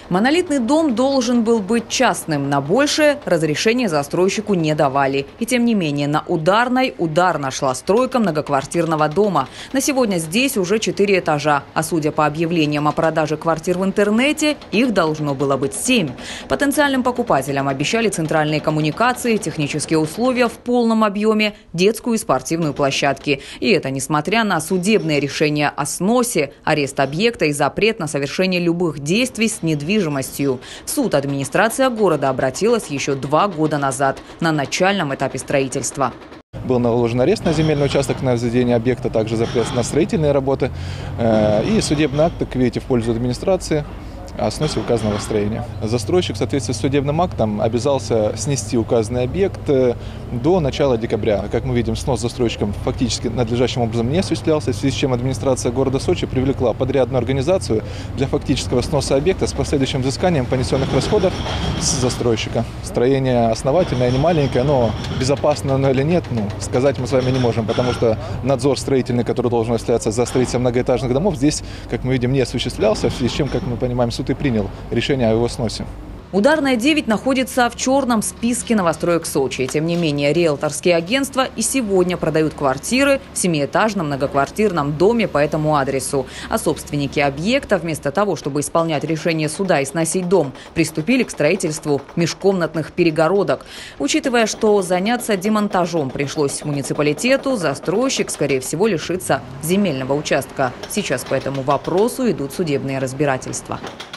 Монолитный дом должен был быть частным. На большее разрешение застройщику не давали. И тем не менее, на Ударной ударно шла стройка многоквартирного дома. На сегодня здесь уже 4 этажа. А судя по объявлениям о продаже квартир в интернете, их должно было быть 7. Потенциальным покупателям обещали центральные коммуникации, технические условия в полном объеме, детскую и спортивную площадки. И это несмотря на судебные решения о сносе, арест объекта и запрет на совершение любых действий с недвижимостью. В суд администрация города обратилась еще 2 года назад на начальном этапе строительства. Был наложен арест на земельный участок на возведение объекта, также запрет на строительные работы и судебный акт, как видите, в пользу администрации о сносе указанного строения. Застройщик в соответствии с судебным актом обязался снести указанный объект до начала декабря. Как мы видим, снос застройщиком фактически надлежащим образом не осуществлялся, в связи с чем администрация города Сочи привлекла подрядную организацию для фактического сноса объекта с последующим взысканием понесенных расходов с застройщика. Строение основательное, не маленькое, но безопасно оно или нет, сказать мы с вами не можем, потому что надзор строительный, который должен осуществляться за строительством многоэтажных домов, здесь, как мы видим, не осуществлялся, в связи с чем, как мы понимаем, суд и принял решение о его сносе. Ударная 9 находится в черном списке новостроек Сочи. Тем не менее, риэлторские агентства и сегодня продают квартиры в 7-этажном многоквартирном доме по этому адресу. А собственники объекта, вместо того, чтобы исполнять решение суда и сносить дом, приступили к строительству межкомнатных перегородок. Учитывая, что заняться демонтажом пришлось муниципалитету, застройщик, скорее всего, лишится земельного участка. Сейчас по этому вопросу идут судебные разбирательства.